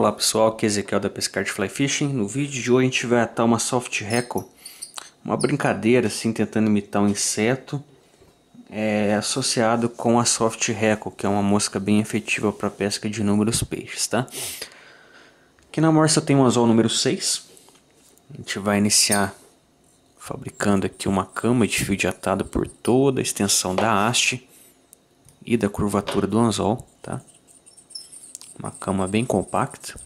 Olá pessoal, aqui é Ezequiel da Pescarte Fly Fishing. No vídeo de hoje a gente vai atar uma soft hackle, uma brincadeira assim tentando imitar um inseto, associado com a soft hackle, que é uma mosca bem efetiva para pesca de inúmeros peixes, tá? Aqui na morsa eu tenho um anzol número 6. A gente vai iniciar fabricando aqui uma cama de fio de atado por toda a extensão da haste e da curvatura do anzol, tá? Uma cama bem compacta.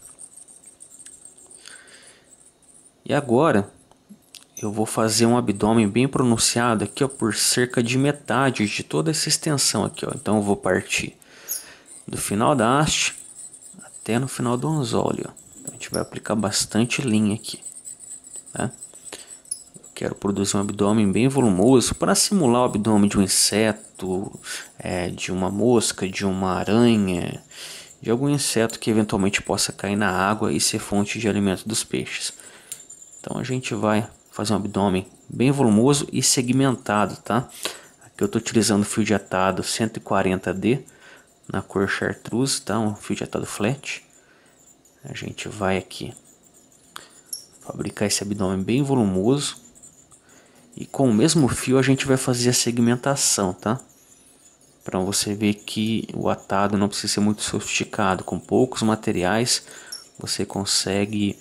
E agora eu vou fazer um abdômen bem pronunciado aqui, ó, por cerca de metade de toda essa extensão aqui, ó. Então eu vou partir do final da haste até no final do anzol, ó. Então a gente vai aplicar bastante linha aqui, tá? Eu quero produzir um abdômen bem volumoso para simular o abdômen de um inseto, de uma mosca, de uma aranha, de algum inseto que eventualmente possa cair na água e ser fonte de alimento dos peixes. Então a gente vai fazer um abdômen bem volumoso e segmentado, tá? Aqui eu estou utilizando fio de atado 140D na cor chartreuse, tá? Um fio de atado flat. A gente vai aqui fabricar esse abdômen bem volumoso e com o mesmo fio a gente vai fazer a segmentação, tá? Para você ver que o atado não precisa ser muito sofisticado, com poucos materiais você consegue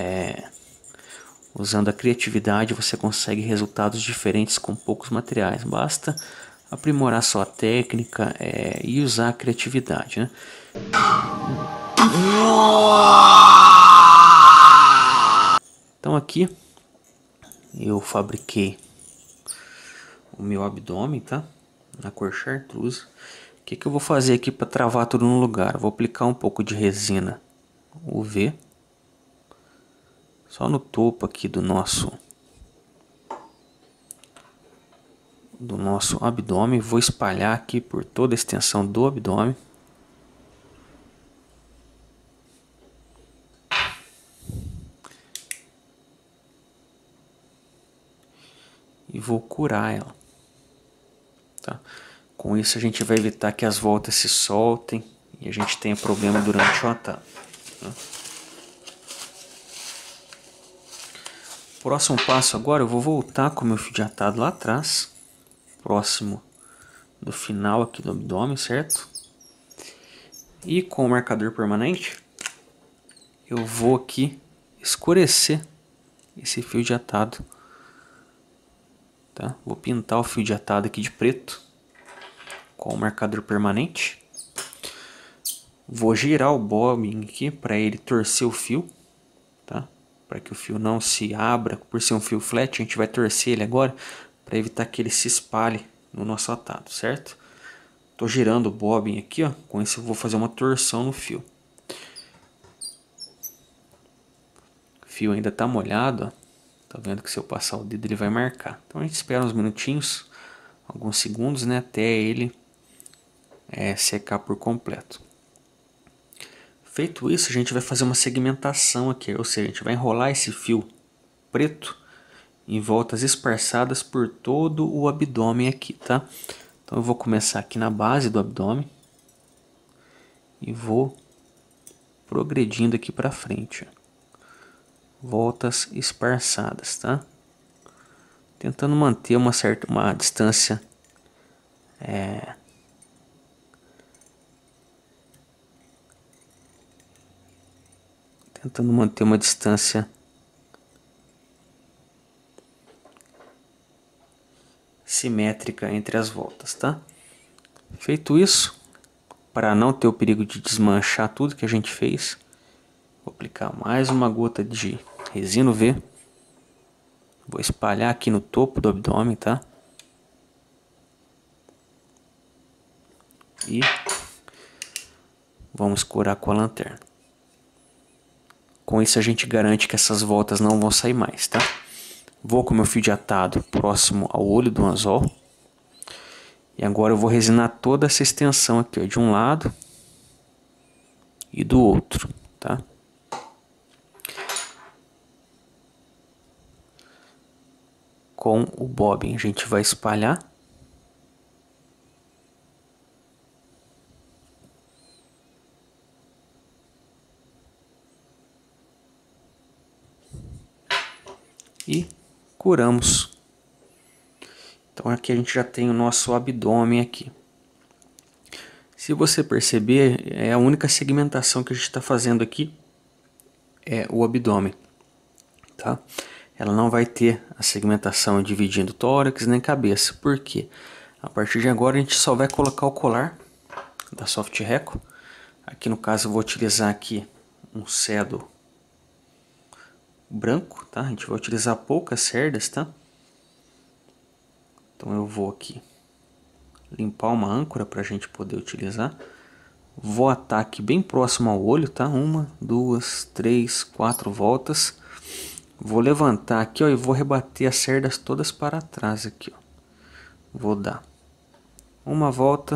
usando a criatividade, você consegue resultados diferentes com poucos materiais. Basta aprimorar sua técnica e usar a criatividade, né? Então aqui eu fabriquei o meu abdômen, tá? Na cor chartreuse. O que eu vou fazer aqui para travar tudo no lugar? Eu vou aplicar um pouco de resina UV. Só no topo aqui do nosso abdômen. Vou espalhar aqui por toda a extensão do abdômen. E vou curar ela, tá? Com isso a gente vai evitar que as voltas se soltem e a gente tenha problema durante o atado, tá? Próximo passo agora, eu vou voltar com o meu fio de atado lá atrás, próximo do final aqui do abdômen, certo? E com o marcador permanente, eu vou aqui escurecer esse fio de atado, tá? Vou pintar o fio de atado aqui de preto com o marcador permanente. Vou girar o bobbin aqui para ele torcer o fio, tá? Para que o fio não se abra. Por ser um fio flat, a gente vai torcer ele agora para evitar que ele se espalhe no nosso atado, certo? Tô girando o bobbin aqui, ó. Com isso eu vou fazer uma torção no fio. O fio ainda tá molhado, ó. Tá vendo que se eu passar o dedo ele vai marcar. Então a gente espera uns minutinhos, alguns segundos, né, até ele secar por completo. Feito isso, a gente vai fazer uma segmentação aqui, ou seja, a gente vai enrolar esse fio preto em voltas esparçadas por todo o abdômen aqui, tá? Então eu vou começar aqui na base do abdômen e vou progredindo aqui para frente, ó. Voltas esparçadas, tá? Tentando manter uma distância simétrica entre as voltas, tá? Feito isso, para não ter o perigo de desmanchar tudo que a gente fez, vou aplicar mais uma gota de resina UV. Vou espalhar aqui no topo do abdômen, tá? E vamos curar com a lanterna. Com isso a gente garante que essas voltas não vão sair mais, tá? Vou com meu fio de atado próximo ao olho do anzol. E agora eu vou resinar toda essa extensão aqui, ó, de um lado e do outro, tá? Com o bobbin a gente vai espalhar. e curamos. Então aqui a gente já tem o nosso abdômen aqui. Se você perceber, é a única segmentação que a gente está fazendo aqui é o abdômen, tá? Ela não vai ter a segmentação dividindo tórax nem cabeça. Por quê? A partir de agora a gente só vai colocar o colar da Soft Reco. Aqui no caso eu vou utilizar aqui um cedo branco, tá? A gente vai utilizar poucas cerdas, tá? Então eu vou aqui limpar uma âncora para a gente poder utilizar. Vou atar aqui bem próximo ao olho, tá? 1, 2, 3, 4 voltas. Vou levantar aqui, ó, e vou rebater as cerdas todas para trás aqui, ó. Vou dar uma volta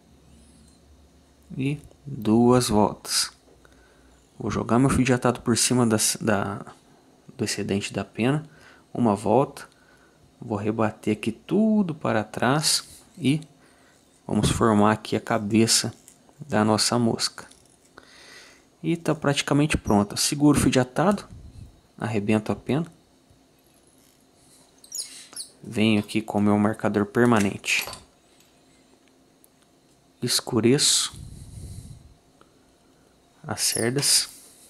e 2 voltas. Vou jogar meu fio de atado por cima do excedente da pena. Uma volta. Vou rebater aqui tudo para trás e vamos formar aqui a cabeça da nossa mosca. E está praticamente pronta. Seguro o fio de atado, arrebento a pena. Venho aqui com o meu marcador permanente. Escureço as cerdas.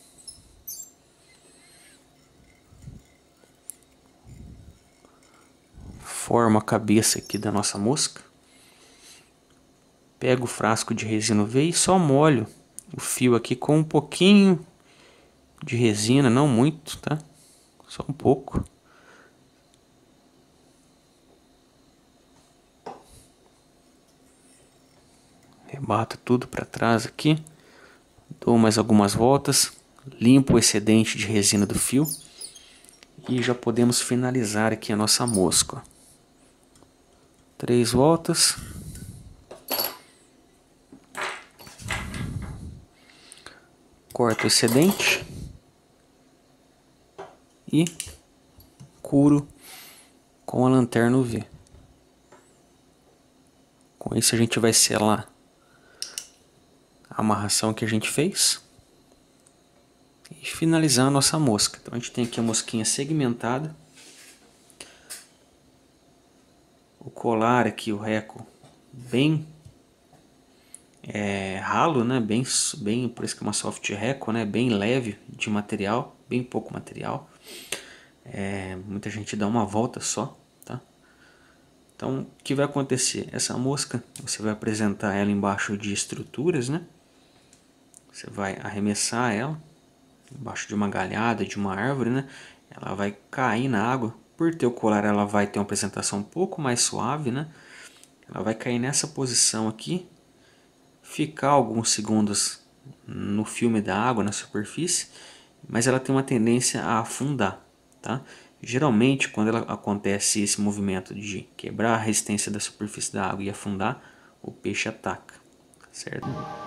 Formo a cabeça aqui da nossa mosca. Pego o frasco de resina UV e só molho o fio aqui com um pouquinho de resina, não muito, tá? Só um pouco. Rebato tudo para trás aqui. Dou mais algumas voltas. Limpo o excedente de resina do fio. E já podemos finalizar aqui a nossa mosca. 3 voltas. Corto o excedente. E curo com a lanterna UV. Com isso a gente vai selar a amarração que a gente fez e finalizar a nossa mosca. Então a gente tem aqui a mosquinha segmentada, o colar aqui, o reco bem ralo, né? Bem, por isso que é uma soft reco, né? Bem leve de material, bem pouco material. Muita gente dá uma volta só, tá? Então o que vai acontecer? Essa mosca você vai apresentar ela embaixo de estruturas, né? Você vai arremessar ela embaixo de uma galhada, de uma árvore, né? Ela vai cair na água. Por ter o colar, ela vai ter uma apresentação um pouco mais suave, né? Ela vai cair nessa posição aqui, ficar alguns segundos no filme da água, na superfície, mas ela tem uma tendência a afundar, tá? Geralmente, quando acontece esse movimento de quebrar a resistência da superfície da água e afundar, o peixe ataca, certo?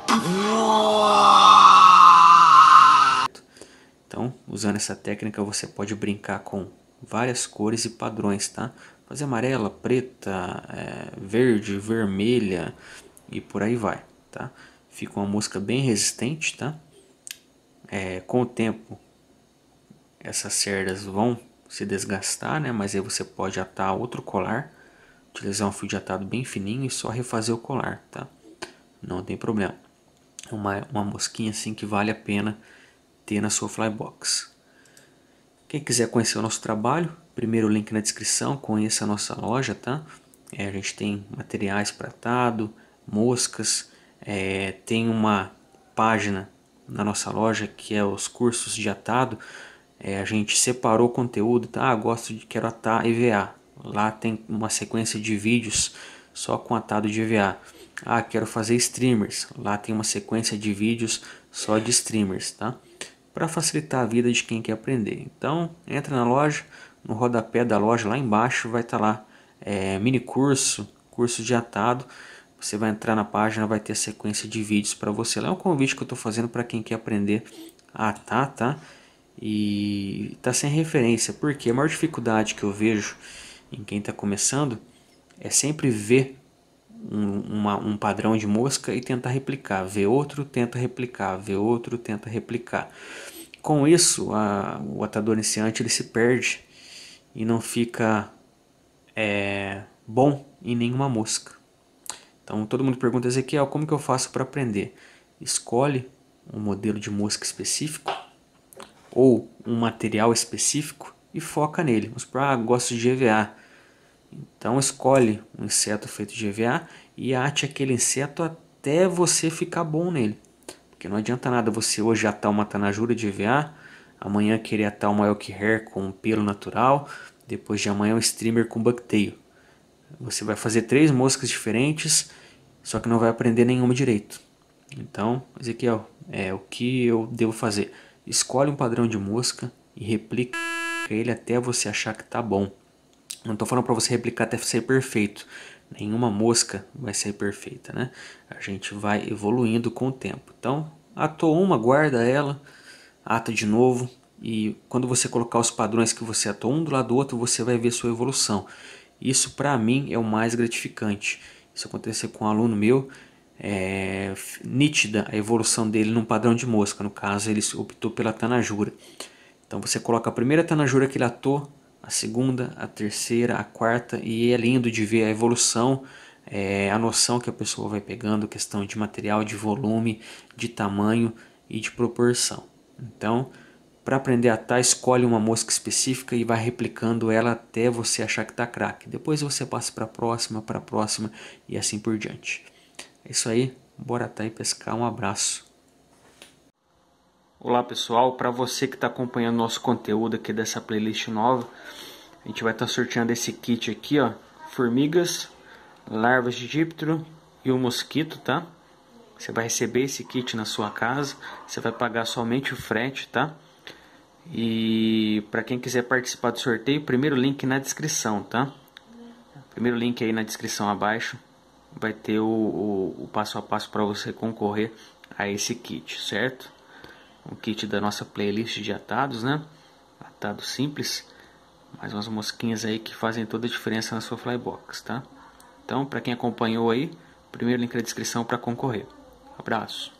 Então, usando essa técnica, você pode brincar com várias cores e padrões, tá? Fazer amarela, preta, verde, vermelha e por aí vai, tá? Fica uma mosca bem resistente, tá? Com o tempo, essas cerdas vão se desgastar, né? Mas aí você pode atar outro colar, utilizar um fio de atado bem fininho e só refazer o colar, tá? Não tem problema. É uma mosquinha assim que vale a pena ter na sua Flybox. Quem quiser conhecer o nosso trabalho, primeiro link na descrição, conheça a nossa loja, tá? A gente tem materiais para atado, moscas, tem uma página na nossa loja que é os cursos de atado. A gente separou o conteúdo, tá? Quero atar EVA. Lá tem uma sequência de vídeos só com atado de EVA. Quero fazer streamers. Lá tem uma sequência de vídeos só de streamers, tá? Para facilitar a vida de quem quer aprender. Então, entra na loja, no rodapé da loja, lá embaixo vai estar lá mini curso, curso de atado. Você vai entrar na página, vai ter a sequência de vídeos para você. Lá é um convite que eu estou fazendo para quem quer aprender a atar, tá? E tá sem referência, porque a maior dificuldade que eu vejo em quem está começando é sempre ver um padrão de mosca e tentar replicar, ver outro, tenta replicar, ver outro, tenta replicar. Com isso, o atador iniciante ele se perde e não fica bom em nenhuma mosca. Então todo mundo pergunta: Ezequiel, como que eu faço para aprender? Escolhe um modelo de mosca específico ou um material específico e foca nele. Vamos supor, gosto de EVA. Então escolhe um inseto feito de EVA e ate aquele inseto até você ficar bom nele. Porque não adianta nada você hoje atar uma tanajura de EVA, amanhã querer atar uma elk hair com pelo natural, depois de amanhã um streamer com bucktail. Você vai fazer 3 moscas diferentes, só que não vai aprender nenhuma direito. Então, Ezequiel, o que eu devo fazer? Escolhe um padrão de mosca e replica ele até você achar que está bom. Não estou falando para você replicar até ser perfeito. Nenhuma mosca vai ser perfeita, né? A gente vai evoluindo com o tempo. Então, atou uma, guarda ela, ata de novo. E quando você colocar os padrões que você atou um do lado do outro, você vai ver sua evolução. Isso para mim é o mais gratificante. Isso aconteceu com um aluno meu. Nítida a evolução dele num padrão de mosca. No caso, ele optou pela tanajura. Então você coloca a primeira tanajura que ele atou, a segunda, a terceira, a quarta, e é lindo de ver a evolução, a noção que a pessoa vai pegando, questão de material, de volume, de tamanho e de proporção. Então, para aprender a atar, escolhe uma mosca específica e vai replicando ela até você achar que está craque. Depois você passa para a próxima e assim por diante. É isso aí, bora atar e pescar, um abraço. Olá pessoal, para você que está acompanhando nosso conteúdo aqui dessa playlist nova, a gente vai estar sorteando esse kit aqui, ó, formigas, larvas de díptero e o mosquito, tá? Você vai receber esse kit na sua casa, você vai pagar somente o frete, tá? E para quem quiser participar do sorteio, primeiro link na descrição, tá? Primeiro link aí na descrição abaixo vai ter o passo a passo para você concorrer a esse kit, certo? Um kit da nossa playlist de atados, né? Atado simples, mais umas mosquinhas aí que fazem toda a diferença na sua flybox, tá? Então, para quem acompanhou aí, primeiro link na descrição para concorrer. Abraço!